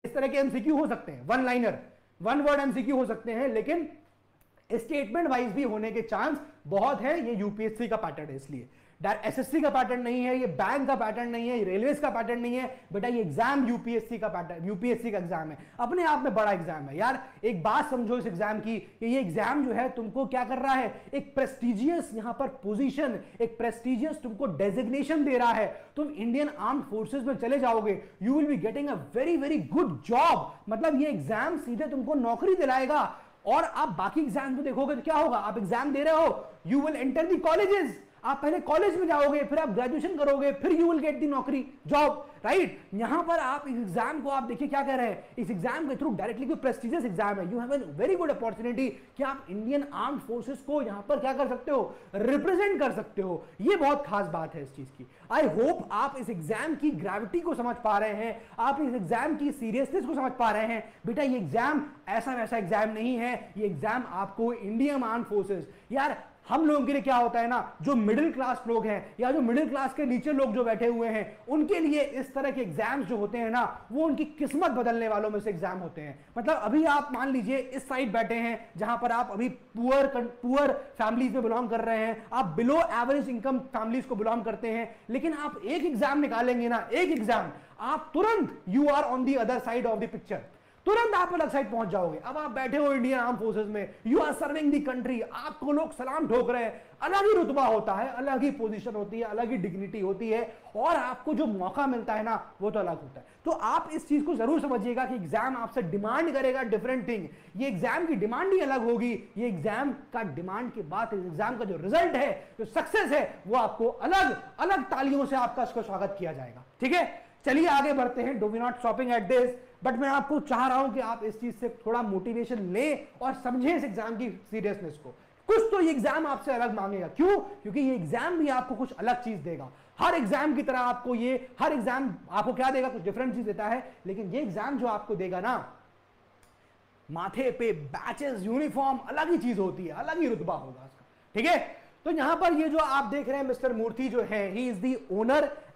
इस तरह के एमसीक्यू हो सकते हैं, one liner, one word MCQ हो सकते हैं, लेकिन स्टेटमेंट वाइज भी होने के चांस बहुत है। ये यूपीएससी का पैटर्न है, इसलिए एसएससी का पैटर्न नहीं है, ये बैंक का पैटर्न नहीं है, ये रेलवेज का पैटर्न नहीं है बेटा, ये एग्जाम यूपीएससी का पैटर्न, यूपीएससी का एग्जाम है, अपने आप में बड़ा एग्जाम है यार। एक बात समझो इस एग्जाम की कि ये एग्जाम जो है तुमको क्या कर रहा है, एक प्रेस्टिजियस यहां पर पोजीशन, एक प्रेस्टिजियस तुमको डेजिग्नेशन दे रहा है। तुम इंडियन आर्म फोर्सेस में चले जाओगे, you will be getting a very very good job. मतलब ये एग्जाम सीधे तुमको नौकरी दिलाएगा। और आप बाकी एग्जाम में देखोगे तो क्या होगा, आप एग्जाम दे रहे हो, you will enter the colleges, आप पहले कॉलेज में जाओगे, फिर आप ग्रेजुएशन करोगे, फिर यू विल गेट दी नौकरी, जॉब, राइट। यहां पर आप इस एग्जाम को आप देखिए क्या कह रहे हैं, इस एग्जाम के थ्रू डायरेक्टली कोई प्रेस्टिजियस एग्जाम है, you have a very good opportunity कि आप इंडियन आर्म्ड फोर्सेस को यहां पर क्या कर सकते हो, रिप्रेजेंट कर सकते हो। ये बहुत खास बात है इस चीज की। आई होप आप इस एग्जाम की ग्रेविटी को समझ पा रहे हैं, आप इस एग्जाम की सीरियसनेस को समझ पा रहे हैं। बेटा ये एग्जाम ऐसा वैसा एग्जाम नहीं है, ये एग्जाम आपको इंडियन आर्म्ड फोर्सेस, यार हम लोगों के लिए क्या होता है ना, जो मिडिल क्लास लोग हैं या जो मिडिल क्लास के नीचे लोग जो बैठे हुए हैं, उनके लिए इस तरह के एग्जाम्स जो होते हैं ना, वो उनकी किस्मत बदलने वालों में से एग्जाम होते हैं। मतलब अभी आप मान लीजिए इस साइड बैठे हैं जहां पर आप अभी पुअर फैमिलीज में बिलोंग कर रहे हैं, आप बिलो एवरेज इनकम फैमिलीज को बिलोंग करते हैं, लेकिन आप एक एग्जाम निकालेंगे ना, एक एग्जाम, आप तुरंत you are on the other side of the picture, तुरंत आप अलग साइड पहुंच जाओगे। अब आप बैठे हो इंडियन आर्म फोर्सेस में, you are serving the country, आपको लोग सलाम ठोक रहे हैं, अलग ही रुतबा होता है, अलग ही पोजीशन होती है, अलग ही डिग्निटी होती है, और आपको जो मौका मिलता है ना वो तो अलग होता है। तो आप इस चीज को जरूर समझिएगा कि एग्जाम आपसे डिमांड करेगा डिफरेंट थिंग, ये एग्जाम की डिमांड ही अलग होगी। ये एग्जाम का डिमांड के बाद एग्जाम का जो रिजल्ट है, जो सक्सेस है, वो आपको अलग अलग तालियों से आपका इसको स्वागत किया जाएगा। ठीक है, चलिए आगे बढ़ते हैं। Do we not stopping at this, but मैं आपको चाह रहा हूं कि आप इस चीज से थोड़ा मोटिवेशन लें और समझें इस एग्जाम की सीरियसनेस को। कुछ तो ये एग्जाम आपसे अलग मांगेगा, क्यों? क्योंकि ये एग्जाम भी आपको कुछ अलग चीज देगा। हर एग्जाम की तरह आपको हर एग्जाम आपको क्या देगा, कुछ डिफरेंट चीज देता है, लेकिन ये एग्जाम जो आपको देगा ना, माथे पे बैचेस, यूनिफॉर्म, अलग ही चीज होती है, अलग ही रुतबा होगा उसका। ठीक है, तो यहां पर ये जो आप देख रहे हैं मिस्टर मूर्ति जो है, ही इज द ओनर